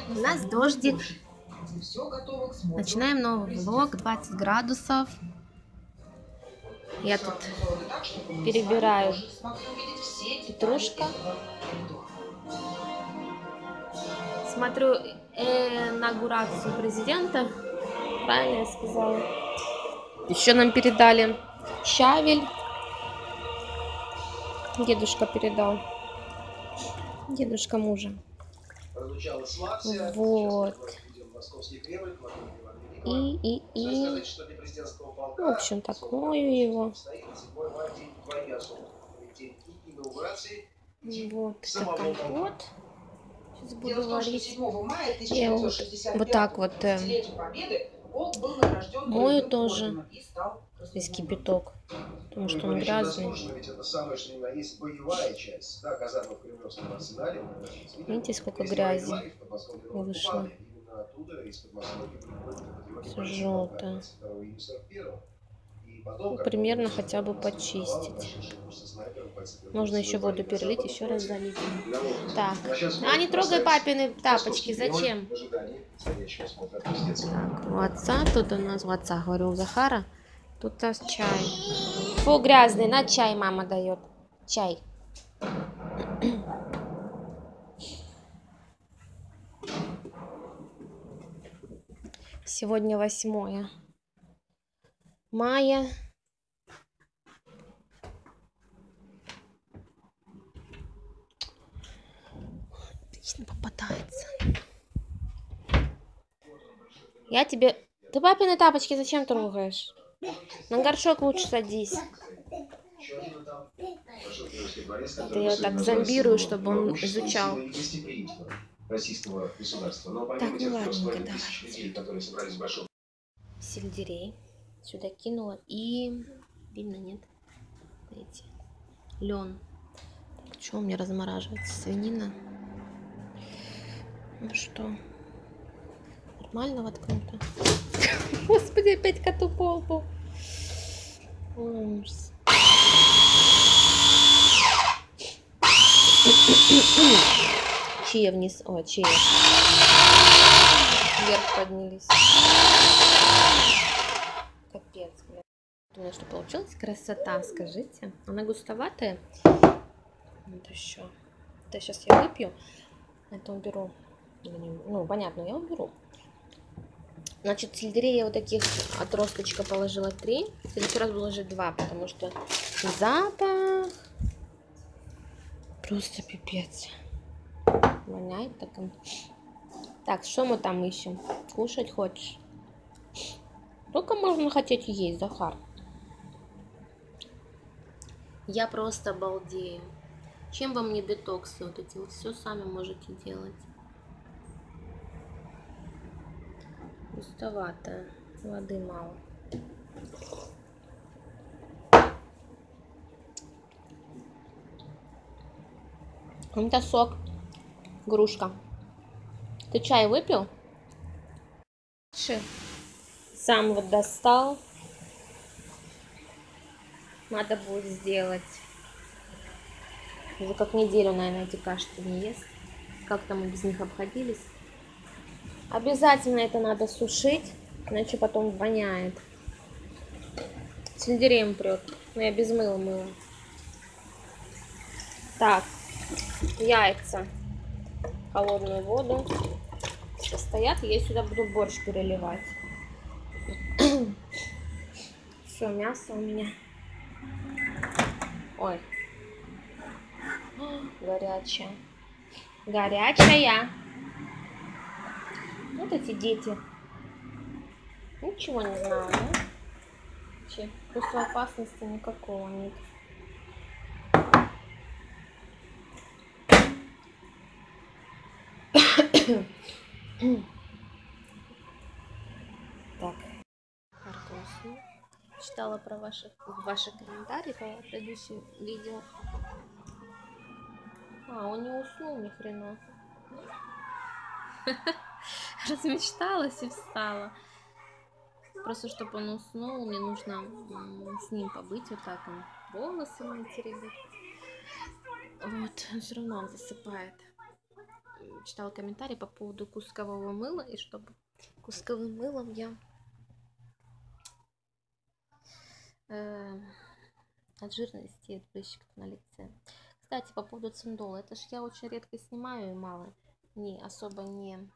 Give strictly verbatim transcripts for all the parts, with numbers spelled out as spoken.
У нас дождик. Начинаем новый влог. двадцать градусов. Я тут перебираю петрушка. Смотрю инаугурацию президента. Правильно я сказала. Еще нам передали щавель. Дедушка передал. Дедушка мужа. Вот. И, и, и. В общем, так мою его. Вот, это компот. Сейчас буду варить. Я вот, вот так вот э, мою тоже. Здесь кипяток. Потому что он грязный. Видите, сколько грязи вышло. Все желтое. Ну, примерно хотя бы почистить. Можно еще воду перелить, еще раз залить. Так. А не трогай папины тапочки. Зачем? Так, у отца тут у нас, у отца, говорю, у Захара. Тут у нас чай. Фу, грязный. На чай мама дает. Чай. Сегодня восьмое мая. Отлично попадается. Я тебе... Ты папины тапочки зачем трогаешь? На горшок лучше садись. Это я так зомбирую, чтобы он изучал. Так, ну ладненько, давайте. Сельдерей сюда кинула и... Видно, нет? Видите? Лен. Так, что у меня размораживается? Свинина. Ну что? Нормально воткнуто? Господи, опять коту по лбу. Ужас. Чьи вниз? О, чьи? Вверх поднялись. Капец, блядь. Думаю, что получилась красота, скажите. Она густоватая. Вот еще. Это сейчас я выпью. Это уберу. Ну, понятно, я уберу. Значит, сельдерей я вот таких отросточка положила три. В следующий раз буду ложить два, потому что запах просто пипец. Воняет так. Так, что мы там ищем? Кушать хочешь? Только можно хотеть есть, Захар. Я просто балдею. Чем вам не детоксы вот эти? Вот все сами можете делать. Густовато. Воды мало. Это сок. Грушка. Ты чай выпил? Сам вот достал. Надо будет сделать. Уже как неделю, наверное, эти кашки не ест. Как-то мы без них обходились. Обязательно это надо сушить, иначе потом воняет. Сельдереем прет. Но я без мыла мыла. Так, яйца. Холодную воду. Все стоят, и я сюда буду борщ переливать. Все, мясо у меня. Ой. Горячая. Горячая. Вот эти дети. Ничего не знаю, да? Вообще, чувства опасности никакого нет. Так. Картошку. Читала про ваши, ваши комментарии по предыдущему видео. А, он не уснул ни хрена. Размечталась и встала. Просто чтобы он уснул, мне нужно с ним побыть вот так. Он волосы мои теребит. Вот, все равно он засыпает. читала комментарии по поводу кускового мыла, и чтобы кусковым мылом я э, от жирности и от прыщиков на лице. Кстати, по поводу циндола, это ж я очень редко снимаю и мало, не особо не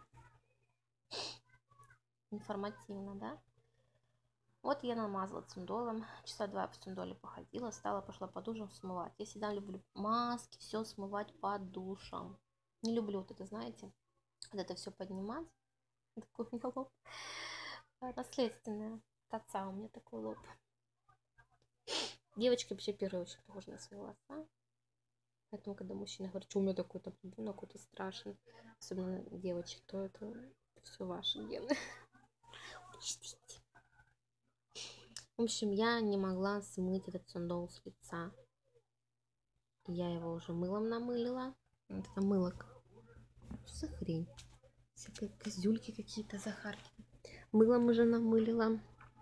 информативно, да? Вот я намазала циндолом, часа два в циндоле походила, стала, пошла под душем смывать. Я всегда люблю маски, все смывать под душем. Не люблю вот это, знаете, вот это все поднимать. Такой у меня лоб наследственное. От отца у меня такой лоб. Девочки вообще первые очень похожи на свои волоса. Поэтому, когда мужчина говорит, что у меня такой там ребенок какой-то страшный, особенно девочек, то это, это все ваши гены. Учтите. В общем, я не могла смыть этот циндол с лица. Я его уже мылом намылила. Вот это мыло. Что за хрень? Всякие козюльки какие-то, Захарки. Мылом уже намылила.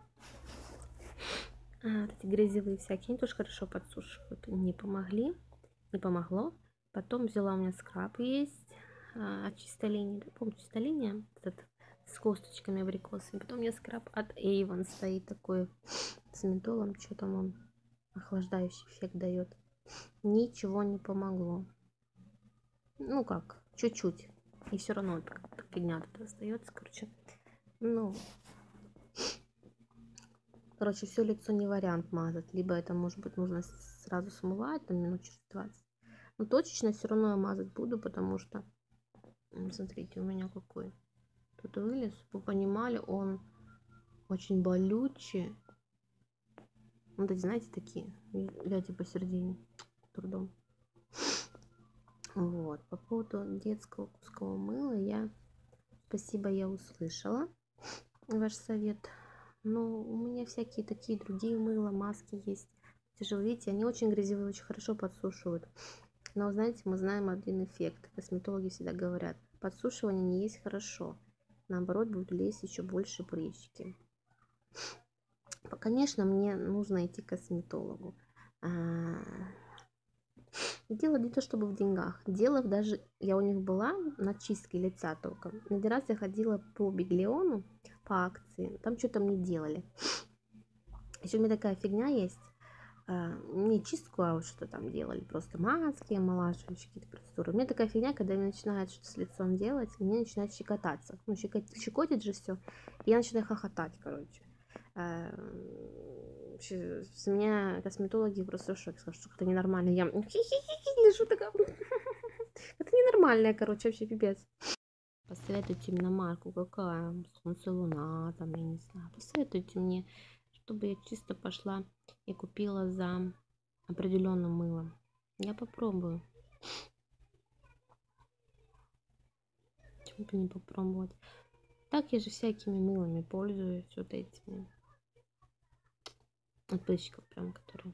А, вот эти грязевые всякие, они тоже хорошо подсушивают. Не помогли. Не помогло. Потом взяла, у меня скраб есть. А, от чистой линии. Да, помню, чистая линия. Этот, с косточками абрикосами. Потом у меня скраб от Avon стоит такой. С ментолом. Что там он? Охлаждающий эффект дает. Ничего не помогло. Ну как, чуть-чуть. И все равно как-то фигня тут остается. Короче, ну, короче, все лицо не вариант мазать. Либо это, может быть, нужно сразу смывать, там минут через двадцать. Но точечно все равно я мазать буду, потому что, смотрите, у меня какой тут вылез. Вы понимали, он очень болючий. Вот эти, знаете, такие, ляди посередине, трудом. Вот, по поводу детского кускового мыла я, спасибо, я услышала ваш совет. Но у меня всякие такие другие мыла, маски есть. Тяжело, видите, они очень грязевые, очень хорошо подсушивают. Но, знаете, мы знаем один эффект. Косметологи всегда говорят, подсушивание не есть хорошо. Наоборот, будут лезть еще больше прыщики. Конечно, мне нужно идти к косметологу. Дело не то чтобы в деньгах. Дело даже, я у них была на чистке лица только. Один раз я ходила по Биглиону, по акции. Там что-то мне делали. Еще у меня такая фигня есть. Не чистку, а вот что там делали. Просто маски, омолаживающие какие-то процедуры. У меня такая фигня, когда мне начинают что-то с лицом делать, мне начинает щекотаться. Ну, щекотит же все. И я начинаю хохотать, короче. С меня косметологи просто в шоке, скажут, что это ненормально. Я лежу такая. Это ненормальная, короче, вообще пипец. Посоветуйте мне марку, какая? Солнце, луна, там, я не знаю. Посоветуйте мне, чтобы я чисто пошла и купила за определенным мылом. Я попробую. Почему бы не попробовать? Так я же всякими мылами пользуюсь, вот этими. От прыщиков прям, которые.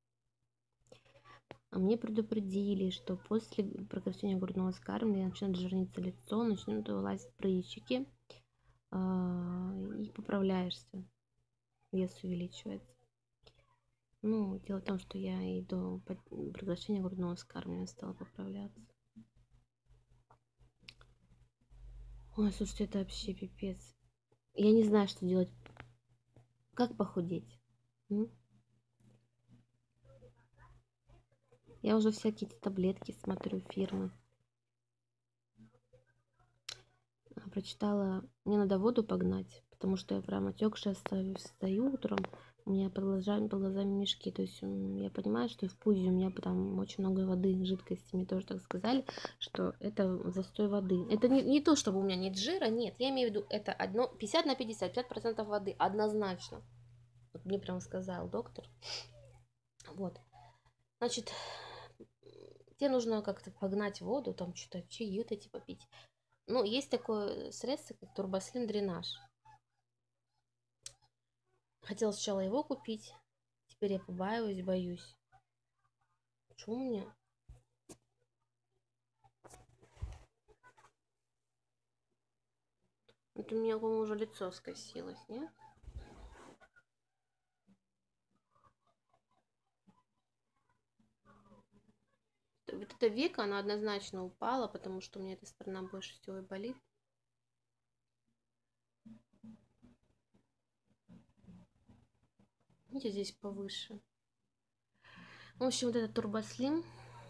А мне предупредили, что после прекращения грудного вскармливания начнет жирниться лицо, начнут вылазить прыщики, и поправляешься, вес увеличивается. Ну, дело в том, что я и до прекращения грудного вскармливания стала поправляться. Ой, слушайте, это вообще пипец. Я не знаю, что делать. Как похудеть? М? Я уже всякие таблетки смотрю, фирмы. Прочитала, мне надо воду погнать, потому что я прям отекшая стою, встаю утром, у меня под глазами, под глазами мешки. То есть я понимаю, что в пузе у меня там очень много воды, жидкости. Мне тоже так сказали, что это застой воды. Это не, не то, чтобы у меня нет жира, нет. Я имею в виду, это одно, пятьдесят на пятьдесят, пятьдесят процентов воды, однозначно. Вот мне прям сказал доктор. Вот. Значит, тебе нужно как-то погнать воду, там что-то чаи-то типа пить. Ну, есть такое средство, как турбослим дренаж. Хотела сначала его купить, теперь я побаиваюсь, боюсь. Почему мне? Это у меня, по-моему, уже лицо скосилось, нет? Это Вот эта века, она однозначно упала, потому что у меня эта сторона больше всего и болит. Видите, здесь повыше. В общем, вот этот турбослим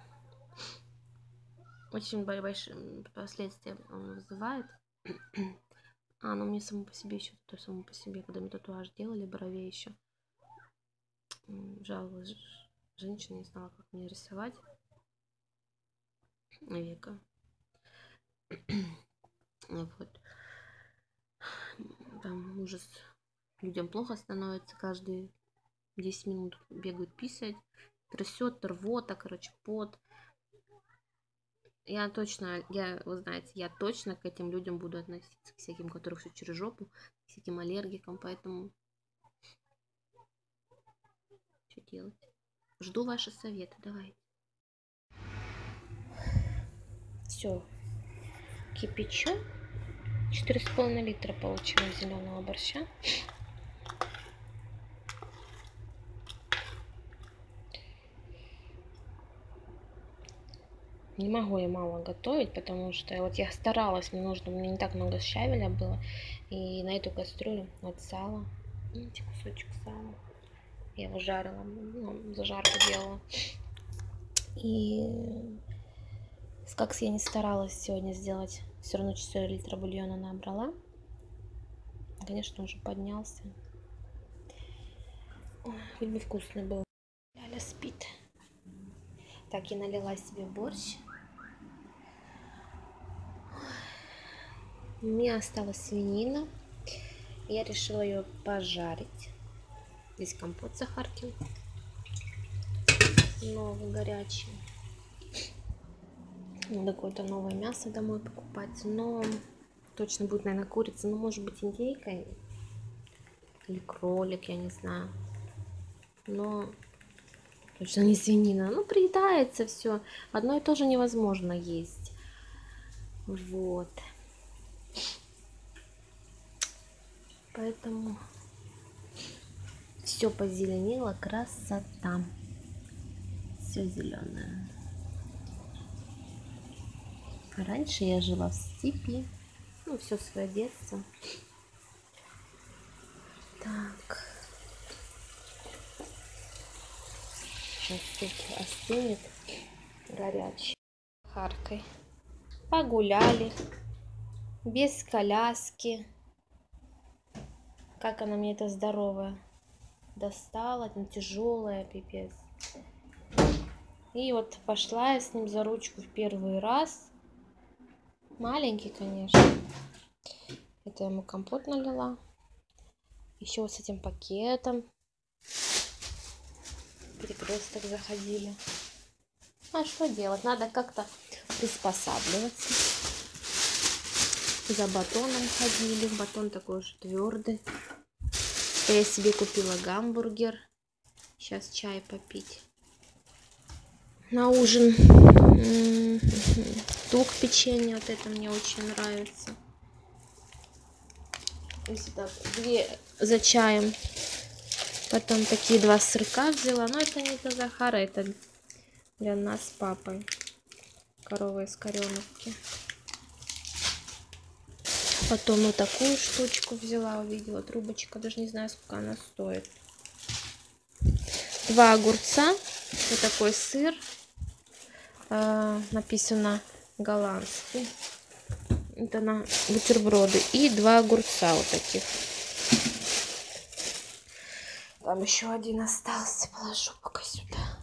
очень большие последствия он вызывает. А, ну мне само по себе еще, то само по себе, когда мне татуаж делали, бровей еще, жаловалась женщина, не знала, как мне рисовать века. Вот. Там ужас. Людям плохо становится, каждые десять минут бегают писать, трясет, рвота, короче, пот. Я точно, я, вы знаете, я точно к этим людям буду относиться, к всяким, у которых все через жопу, к всяким аллергикам, поэтому что делать? Жду ваши советы, давайте. Все, кипячу. четыре с половиной литра получилось зеленого борща. Не могу я мало готовить, потому что вот я старалась, мне нужно, мне не так много щавеля было. И на эту кастрюлю вот сало, видите, кусочек сала. Я его жарила, ну, зажарку делала. И как я не старалась сегодня сделать, все равно четыре литра бульона набрала. Конечно, уже поднялся. Ой, хоть бы вкусный был. Ляля спит. Так, я налила себе борщ. У меня осталась свинина. Я решила ее пожарить. Здесь компот сахарки. Новый, горячий. Надо какое-то новое мясо домой покупать. Но точно будет, наверное, курица. Ну, может быть, индейка или кролик, я не знаю. Но точно не свинина. Ну, приедается все. Одно и то же невозможно есть. Вот. Поэтому все позеленело, красота. Все зеленое. Раньше я жила в степи. Ну, все свое детство. Так. Сейчас суп остынет. Горячий. Харкой. Погуляли. Без коляски. Как она мне это здоровая достала, там тяжелая, пипец. И вот пошла я с ним за ручку в первый раз. Маленький, конечно. Это я ему компот налила. Еще вот с этим пакетом. Перекресток заходили. А что делать? Надо как-то приспосабливаться. За батоном ходили. Батон такой уже твердый. Я себе купила гамбургер. Сейчас чай попить. На ужин тук печенье. Вот это мне очень нравится. И сюда две за чаем. Потом такие два сырка взяла. Но это не для Захара, это для нас с папой. Корова из Кореновки. Потом вот такую штучку взяла, увидела. Трубочка, даже не знаю, сколько она стоит. Два огурца. Вот такой сыр. Э, написано голландский. Это на бутерброды. И два огурца вот таких. Там еще один остался. Положу пока сюда.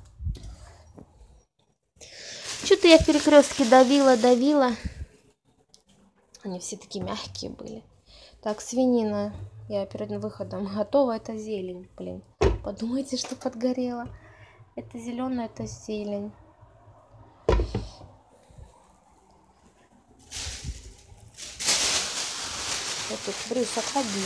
Что-то я в перекрестке давила, давила. Они все такие мягкие были. Так, свинина. Я перед выходом готова. Это зелень, блин. Подумайте, что подгорело. Это зеленая, это зелень. Вот тут, Брюс, отходи.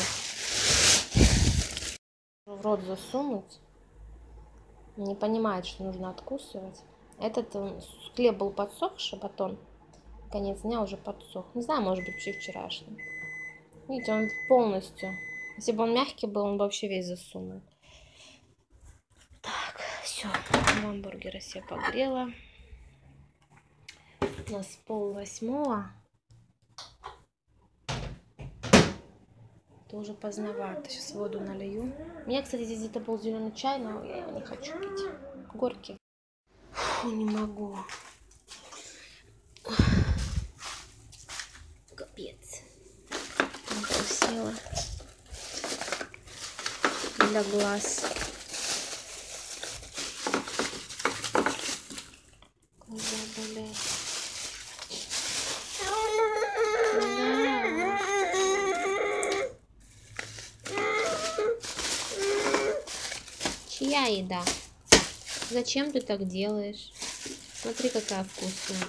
В рот засунуть. Не понимает, что нужно откусывать. Этот он, хлеб был подсохший, батон. Конец дня уже подсох. Не знаю, может быть, вчерашний. Видите, он полностью. Если бы он мягкий был, он бы вообще весь засунул. Так, все. Гамбургеры себе погрела. У нас пол восьмого. Это уже поздновато. Сейчас воду налью. У меня, кстати, здесь где-то был зеленый чай, но я его не хочу пить. Горький. Фу, не могу. Капец. Села для глаз. Глаза болят. Да. Чья еда? Зачем ты так делаешь? Смотри, какая вкусная.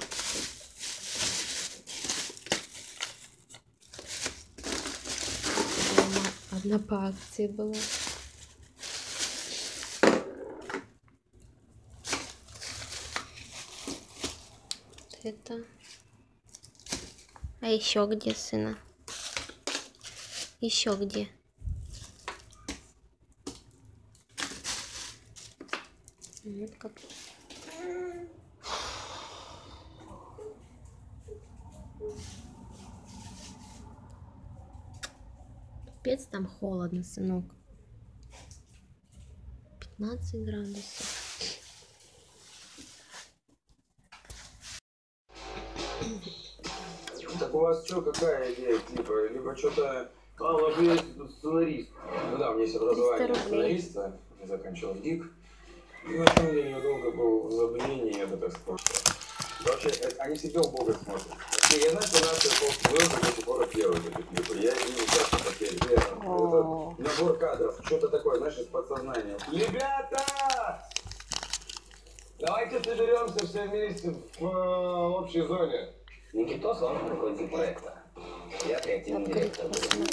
Одна по акции была. Это. А еще где, сына? Еще где? Вот как. Капец, там холодно, сынок. пятнадцать градусов. Так у вас что, какая идея, типа, либо что-то... А, вообще есть тут сценарист. Ну да, у меня есть образование сценариста, я заканчивал ГИК. И на самом деле я долго был в забвении, это так сказать. Вообще, они себе в Бога смотрят. Я знаю, что наши ползвезды до сих пор делают эти клипы. Я не часто потерял. Это набор кадров, что-то такое, знаешь, из подсознания. Ребята! Давайте соберемся все вместе в э, общей зоне. Никитос, он руководитель проекта. Я креативный директор.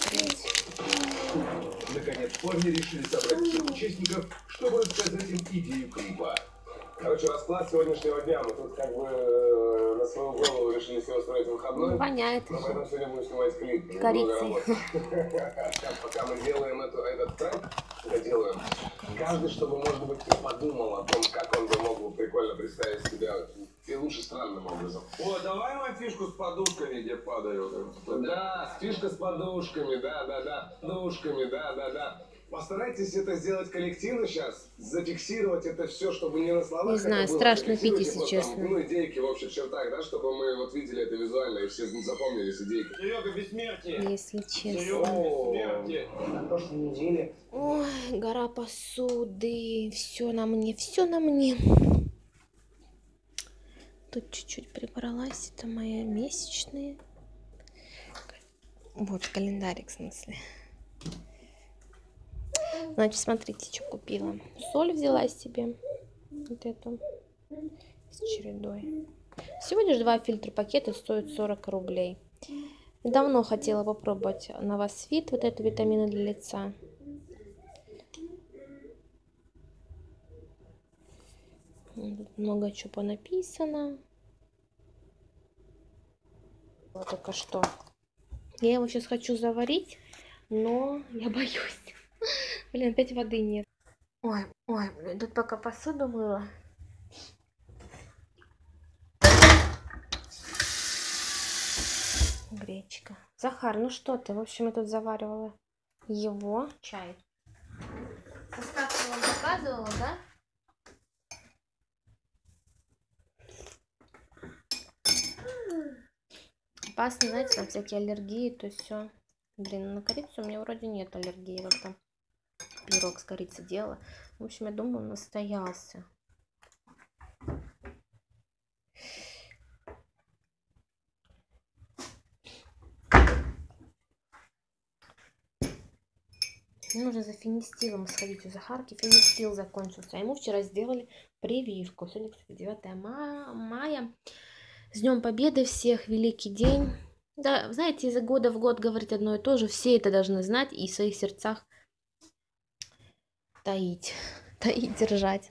Наконец, парни решили собрать всех участников, чтобы рассказать им идею клипа. Короче, расклад сегодняшнего дня. Мы тут как бы э, на свою голову решили себе устроить выходной. Воняет. Но поэтому сегодня будем снимать клип. Корицей. Сейчас, пока мы делаем эту, этот трек, это делаем. Каждый, чтобы, может быть, подумал о том, как он бы мог бы прикольно представить себя. И лучше странным образом. О, давай мою фишку с подушками, где падают. Да, фишка с подушками, да, да, да. Подушками, да, да, да. Постарайтесь это сделать коллективно сейчас, зафиксировать это все, чтобы не на словах. Не знаю, это было, страшно пить, если там, честно. ну, идейки в общих чертах, да, чтобы мы вот видели это визуально и все запомнились идейки. Серега, бессмертие. Если честно. Серега, бессмертие. На прошлой неделе. Ой, гора посуды. Все на мне, все на мне. Тут чуть-чуть прибралась. Это мои месячные. Вот календарик, в смысле. Значит, смотрите, что купила. Соль взяла себе. Вот эту. С чередой. Всего лишь два фильтра пакета стоят сорок рублей. Давно хотела попробовать Новосвит. Вот это витамины для лица. Тут много чего понаписано. Вот только что. Я его сейчас хочу заварить, но я боюсь. Блин, опять воды нет. Ой, ой, тут пока посуду мыла. Гречка. Захар, ну что ты? В общем, я тут заваривала его чай. Составку вам показывала, да? Опасно, знаете, там всякие аллергии, то есть все. Блин, на корицу у меня вроде нет аллергии. Вот там пирог с корицей делала. В общем, я думаю, он настоялся. Мне нужно за фенистилом сходить у Захарки. Фенистил закончился. А ему вчера сделали прививку. Сегодня, кстати, девятое мая. С Днем Победы всех, великий день. Да, знаете, из года в год говорить одно и то же. Все это должны знать и в своих сердцах таить. Таить, держать.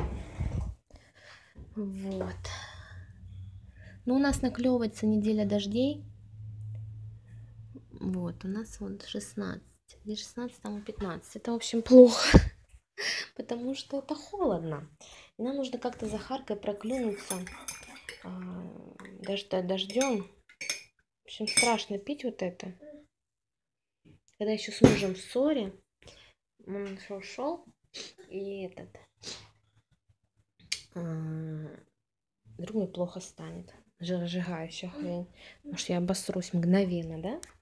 Вот. Ну, у нас наклевывается неделя дождей. Вот, у нас вот шестнадцать. Где шестнадцать, там и пятнадцать. Это, в общем, плохо. Потому что это холодно. И нам нужно как-то Захаркой проклюнуться дождь, дождем. В общем, страшно пить вот это. Когда еще с мужем в ссоре, он ушел, и этот, вдруг мне плохо станет. Разжигающая хрень. Может, я обосрусь мгновенно, да?